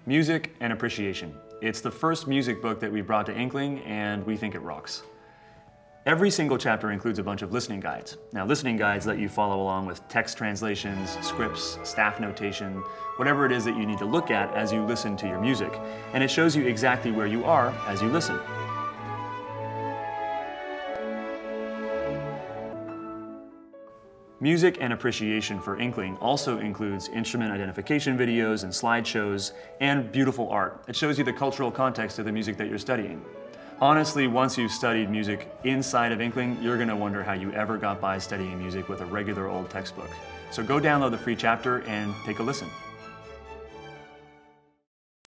Music and Appreciation. It's the first music book that we brought to Inkling, and we think it rocks. Every single chapter includes a bunch of listening guides. Now, listening guides let you follow along with text translations, scripts, staff notation, whatever it is that you need to look at as you listen to your music. And it shows you exactly where you are as you listen. Music and Appreciation for Inkling also includes instrument identification videos and slideshows and beautiful art. It shows you the cultural context of the music that you're studying. Honestly, once you've studied music inside of Inkling, you're going to wonder how you ever got by studying music with a regular old textbook. So go download the free chapter and take a listen.